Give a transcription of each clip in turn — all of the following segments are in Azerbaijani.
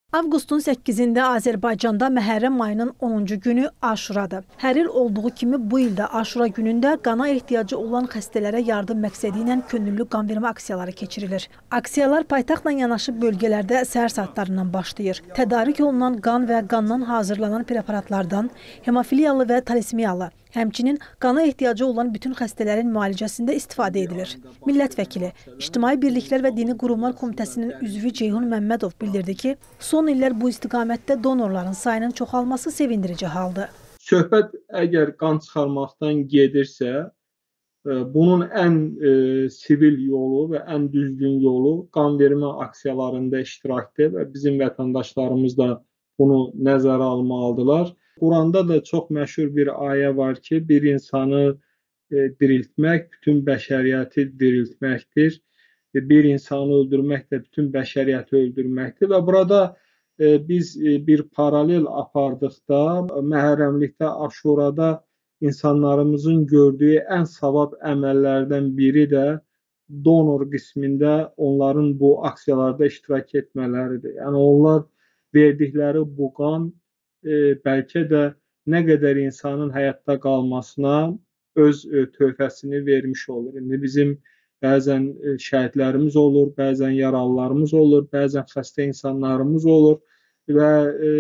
Avqustun 8-də Azərbaycanda Məhərrəm ayının 10-cu günü Aşuradır. Hər il olduğu kimi bu ildə Aşura günündə qana ehtiyacı olan xəstələrə yardım məqsədi ilə könüllü qan vermə aksiyaları keçirilir. Aksiyalar paytaxtla yanaşı bölgələrdə səhər saatlarından başlayır. Tədarik olunan qan və qandan hazırlanan preparatlardan hemofiliyalı və talisemiyalı, həmçinin qana ehtiyacı olan bütün xəstələrin müalicəsində istifadə edilir. Millət vəkili, İctimai Birliklər və Dini Qurumlar Komitəsinin üzvü Ceyhun Məmmədov bildirdi ki, son illər bu istiqamətdə donorların sayının çoxalması sevindirici haldır. Söhbət əgər qan çıxarmaqdan gedirsə, bunun ən sivil yolu və ən düzgün yolu qan vermə aksiyalarında iştirakdır və bizim vətəndaşlarımız da bunu nəzərə almalıdırlar. Quranda da çox məşhur bir ayə var ki, bir insanı diriltmək bütün bəşəriyyəti diriltməkdir. Bir insanı öldürmək də bütün bəşəriyyəti öldürməkdir və burada biz bir paralel apardıqda, Məhərrəmlikdə, Aşurada insanlarımızın gördüyü ən savab əməllərdən biri də donor qismində onların bu aksiyalarda iştirak etmələridir. Yəni onlar verdikləri bu qan bəlkə də nə qədər insanın həyatda qalmasına öz töhfəsini vermiş olur. İndi bizim bəzən şəhidlərimiz olur, bəzən yaralılarımız olur, bəzən xəstə insanlarımız olur və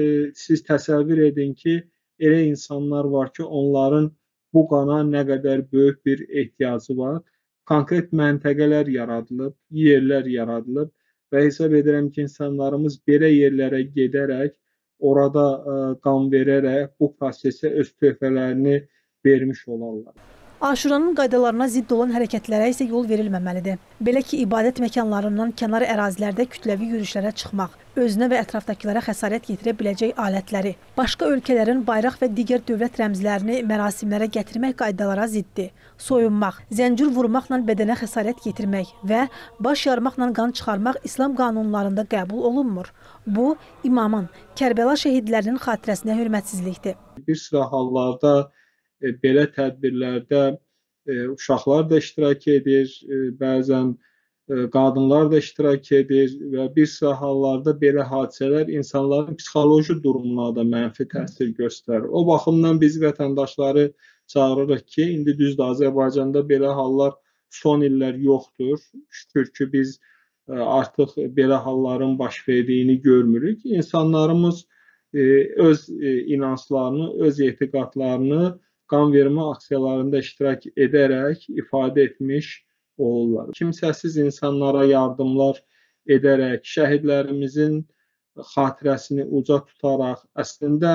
siz təsəvvür edin ki, elə insanlar var ki, onların bu qana nə qədər böyük bir ehtiyacı var. Konkret məntəqələr yaradılıb, yerlər yaradılıb və hesab edirəm ki, insanlarımız belə yerlərə gedərək, orada qan verərək bu prosesə öz töhfələrini vermiş olarlar. Aşuranın qaydalarına zidd olan hərəkətlərə isə yol verilməməlidir. Belə ki, ibadət məkanlarından kənar ərazilərdə kütləvi yürüyüşlərə çıxmaq, özünə və ətrafdakılara xəsarət yetirə biləcək alətləri, başqa ölkələrin bayraq və digər dövlət rəmzlərini mərasimlərə gətirmək qaydalara ziddir. Soyunmaq, zəncir vurmaqla bədənə xəsarət yetirmək və baş yarmaqla qan çıxarmaq İslam qanunlarında qəbul olunmur. Bu, imamın, Kərbəla şəhidlərinin xatirəsinə hörmətsizlikdir. Bir sıra hallarda belə tədbirlərdə uşaqlar da iştirak edir, bəzən qadınlar da iştirak edir və bir sıra hallarda belə hadisələr insanların psixoloji durumuna da mənfi təsir göstərir. O baxımdan biz vətəndaşları çağırırıq ki, indi düzdür, Azərbaycanda belə hallar son illər yoxdur. Şükür ki, biz artıq belə halların baş verdiyini görmürük. İnsanlarımız öz inanclarını, öz etiqadlarını qan vermə aksiyalarında iştirak edərək ifadə etmiş olurlar. Kimsəsiz insanlara yardımlar edərək, şəhidlərimizin xatirəsini uca tutaraq, əslində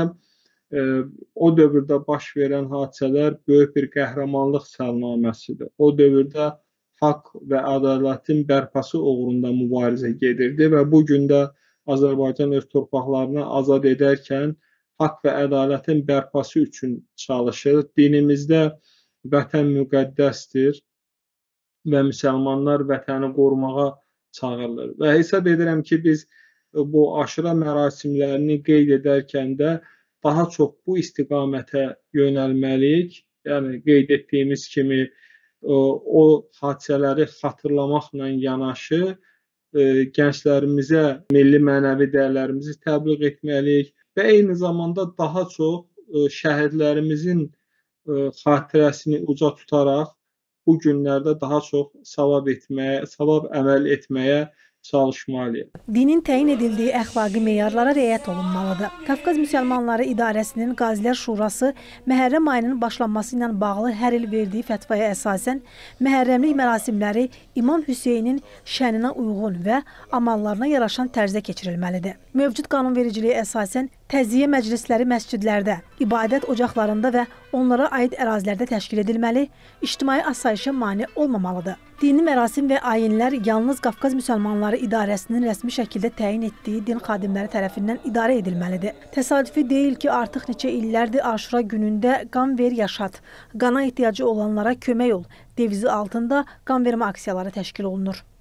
o dövrdə baş verən hadisələr böyük bir qəhrəmanlıq səlnaməsidir. O dövrdə haqq və ədalətin bərpası uğrunda mübarizə gedirdi və bu gün də Azərbaycan öz torpaqlarını azad edərkən haqq və ədalətin bərpası üçün çalışır. Dinimizdə vətən müqəddəsdir və müsəlmanlar vətəni qorumağa çağırılır. Və hesab edirəm ki, biz bu aşura mərasimlərini qeyd edərkən də daha çox bu istiqamətə yönəlməliyik. Yəni, qeyd etdiyimiz kimi o hadisələri xatırlamaqla yanaşı gənclərimizə milli mənəvi dəyərlərimizi təbliğ etməliyik və eyni zamanda daha çox şəhidlərimizin xatirəsini uca tutaraq bu günlərdə daha çox savab əməl etməyə çalışmalıyıq. Dinin təyin edildiyi əxlaqi meyarlara riayət olunmalıdır. Qafqaz Müsəlmanları İdarəsinin Qazilər Şurası Məhərrəm ayının başlanması ilə bağlı hər il verdiyi fətvaya əsasən Məhərrəmlik mərasimləri İmam Hüseynin şəninə uyğun və amallarına yaraşan tərzdə keçirilməlidir. Mövcud qanunvericiliyə əsasən təziyyə məclisləri məscidlərdə, ibadət ocaqlarında və onlara aid ərazilərdə təşkil edilməli, ictimai asayişə mane olmamalıdır. Dini mərasim və ayinlər yalnız Qafqaz Müsəlmanları İdarəsinin rəsmi şəkildə təyin etdiyi din xadimləri tərəfindən idarə edilməlidir. Təsadüfi deyil ki, artıq neçə illərdir Aşura günündə qan ver yaşat, qana ehtiyacı olanlara kömək ol devizi altında qan vermə aksiyaları təşkil olunur.